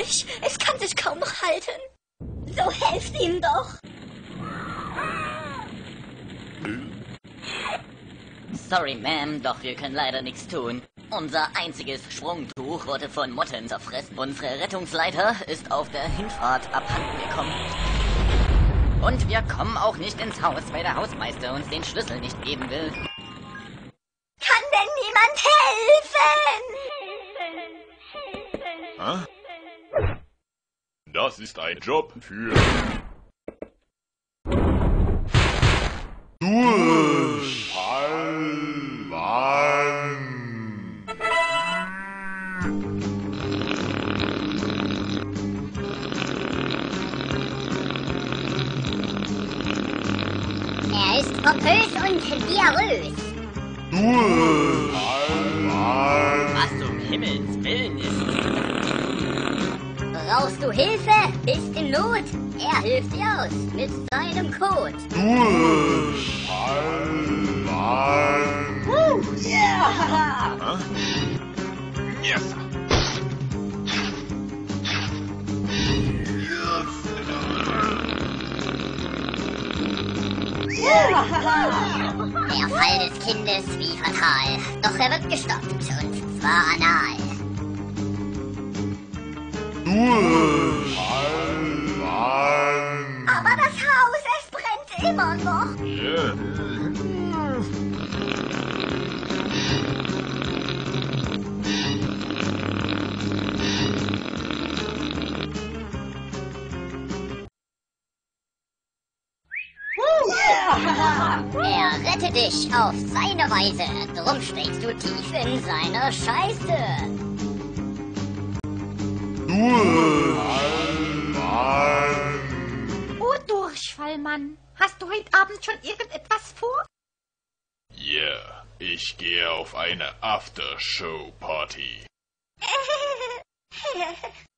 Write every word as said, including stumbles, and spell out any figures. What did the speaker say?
unheimlich. Es kann sich kaum noch halten. So helft ihm doch. Sorry, Ma'am, doch wir können leider nichts tun. Unser einziges Sprungtuch wurde von Motten zerfressen. Unsere Rettungsleiter ist auf der Hinfahrt abhanden gekommen. Und wir kommen auch nicht ins Haus, weil der Hausmeister uns den Schlüssel nicht geben will. Kann denn niemand helfen? Hä? Das ist ein Job für... Durchfallmann. Er ist pompös und diarös. Durchfallmann. Was um Himmels Willen ist... Brauchst du Hilfe? Bist in Not? Er hilft dir aus mit seinem Code. Durchfallmann. Uh, ja. Hä? Yes. Der Fall des Kindes wie fatal. Doch er wird gestoppt und zwar anal. Durchfallmann. Aber das Haus, es brennt immer noch. Yeah. Er rettet dich auf seine Weise. Drum steckst du tief in seiner Scheiße. Durchfallmann. Oh, Durchfallmann. Hast du heute Abend schon irgendetwas vor? Ja, yeah, ich gehe auf eine Aftershow-Party.